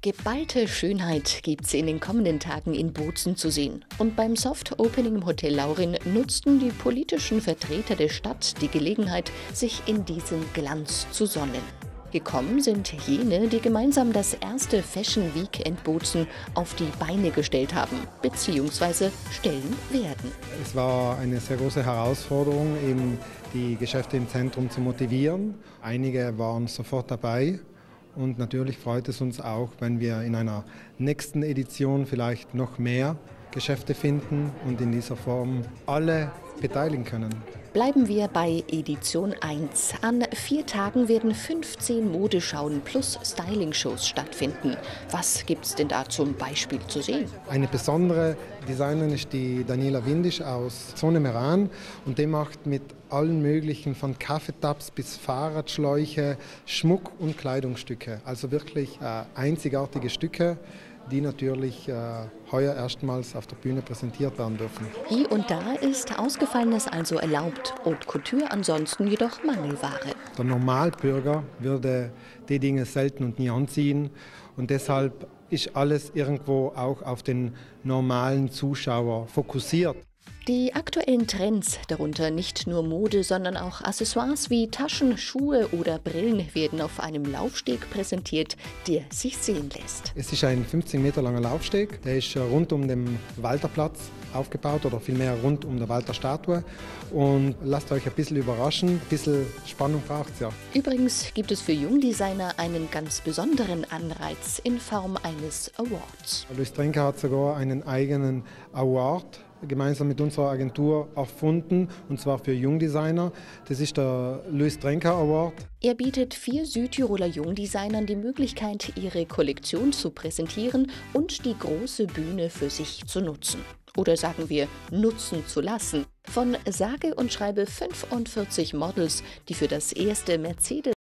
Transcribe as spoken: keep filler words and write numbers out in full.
Geballte Schönheit gibt's in den kommenden Tagen in Bozen zu sehen. Und beim Soft Opening im Hotel Laurin nutzten die politischen Vertreter der Stadt die Gelegenheit, sich in diesen Glanz zu sonnen. Gekommen sind jene, die gemeinsam das erste Fashion Weekend Bozen auf die Beine gestellt haben bzw. stellen werden. Es war eine sehr große Herausforderung, eben die Geschäfte im Zentrum zu motivieren. Einige waren sofort dabei. Und natürlich freut es uns auch, wenn wir in einer nächsten Edition vielleicht noch mehr Geschäfte finden und in dieser Form alle beteiligen können. Bleiben wir bei Edition eins. An vier Tagen werden fünfzehn Modeschauen plus Styling-Shows stattfinden. Was gibt's denn da zum Beispiel zu sehen? Eine besondere Designerin ist die Daniela Windisch aus Zone Meran und die macht mit allen möglichen von Kaffeetabs bis Fahrradschläuche, Schmuck und Kleidungsstücke. Also wirklich äh, einzigartige Stücke, die natürlich äh, heuer erstmals auf der Bühne präsentiert werden dürfen. Hier und da ist Ausgefallenes also erlaubt, Haute Couture ansonsten jedoch Mangelware. Der Normalbürger würde die Dinge selten und nie anziehen und deshalb ist alles irgendwo auch auf den normalen Zuschauer fokussiert. Die aktuellen Trends, darunter nicht nur Mode, sondern auch Accessoires wie Taschen, Schuhe oder Brillen, werden auf einem Laufsteg präsentiert, der sich sehen lässt. Es ist ein fünfzehn Meter langer Laufsteg, der ist rund um den Walterplatz aufgebaut oder vielmehr rund um die Walter-Statue. Und lasst euch ein bisschen überraschen, ein bisschen Spannung braucht es ja. Übrigens gibt es für Jungdesigner einen ganz besonderen Anreiz in Form eines Awards. Louis Trenker hat sogar einen eigenen Award gemeinsam mit unserer Agentur erfunden, und zwar für Jungdesigner. Das ist der Louis Trenker Award. Er bietet vier Südtiroler Jungdesignern die Möglichkeit, ihre Kollektion zu präsentieren und die große Bühne für sich zu nutzen. Oder sagen wir, nutzen zu lassen. Von sage und schreibe fünfundvierzig Models, die für das erste Mercedes